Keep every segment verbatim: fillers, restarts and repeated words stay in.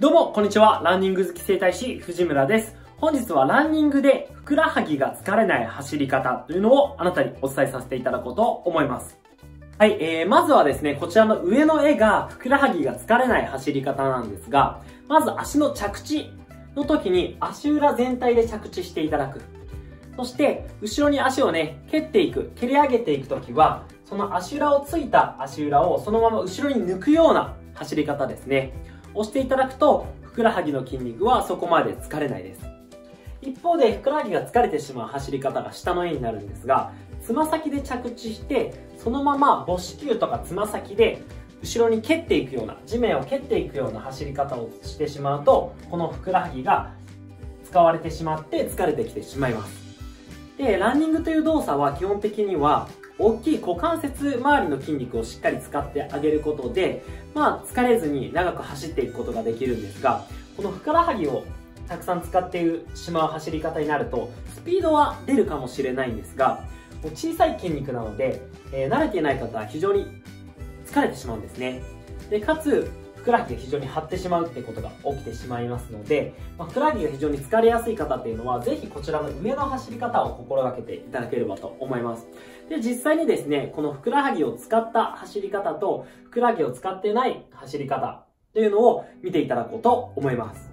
どうも、こんにちは。ランニング好き整体師、藤村です。本日はランニングでふくらはぎが疲れない走り方というのをあなたにお伝えさせていただこうと思います。はい、えー、まずはですね、こちらの上の絵がふくらはぎが疲れない走り方なんですが、まず足の着地の時に足裏全体で着地していただく。そして、後ろに足をね、蹴っていく、蹴り上げていく時は、その足裏をついた足裏をそのまま後ろに抜くような走り方ですね。押していただくと、ふくらはぎの筋肉はそこまで疲れないです。一方で、ふくらはぎが疲れてしまう走り方が下の絵になるんですが、つま先で着地して、そのまま母子球とかつま先で、後ろに蹴っていくような、地面を蹴っていくような走り方をしてしまうと、このふくらはぎが使われてしまって疲れてきてしまいます。で、ランニングという動作は基本的には、大きい股関節周りの筋肉をしっかり使ってあげることで、まあ疲れずに長く走っていくことができるんですが、このふくらはぎをたくさん使ってしまう走り方になると、スピードは出るかもしれないんですが、小さい筋肉なので、えー、慣れていない方は非常に疲れてしまうんですね。で、かつ、ふくらはぎが非常に張ってしまうってことが起きてしまいますので、まあ、ふくらはぎが非常に疲れやすい方っていうのは、ぜひこちらの上の走り方を心がけていただければと思います。で、実際にですね、このふくらはぎを使った走り方と、ふくらはぎを使ってない走り方というのを見ていただこうと思います。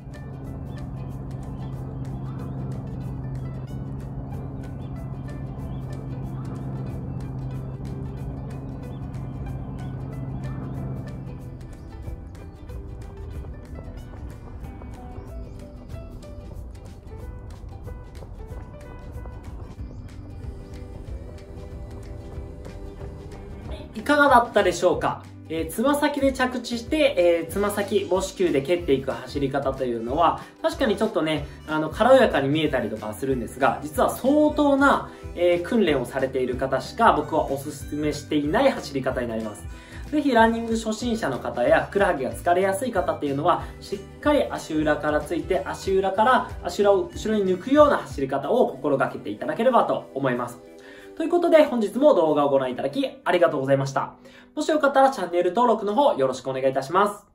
いかがだったでしょうか。えー、つま先で着地して、えー、つま先母子球で蹴っていく走り方というのは、確かにちょっとね、あの、軽やかに見えたりとかするんですが、実は相当な、えー、訓練をされている方しか僕はお勧めしていない走り方になります。ぜひランニング初心者の方やふくらはぎが疲れやすい方っていうのは、しっかり足裏からついて、足裏から足裏を後ろに抜くような走り方を心がけていただければと思います。ということで本日も動画をご覧いただきありがとうございました。もしよかったらチャンネル登録の方よろしくお願いいたします。